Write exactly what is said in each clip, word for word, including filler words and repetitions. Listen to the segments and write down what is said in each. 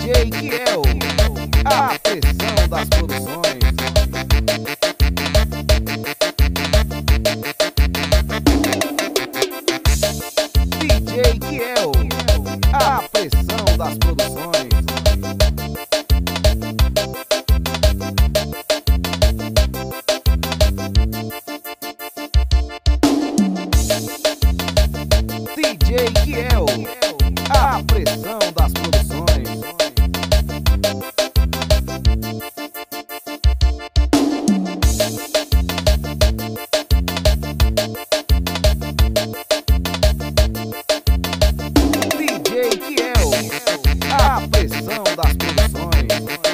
D J Kiel, a pressão das produções. D J Kiel, a pressão das produções. D J Kiel, a pressão das produções. D J Kiel, a pressão das produções.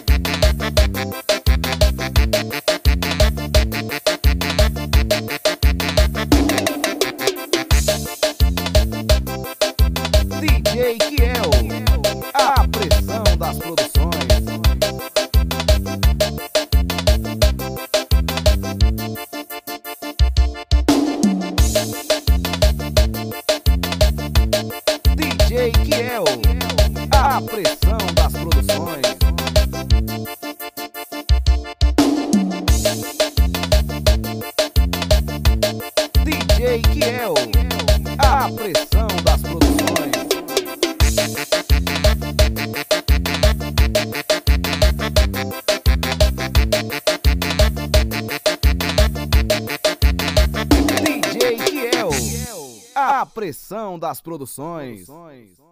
D J Kiel, a pressão das produções. D J Kiel, a pressão das produções. D J Kiel, a pressão das produções. D J Kiel, a pressão das produções.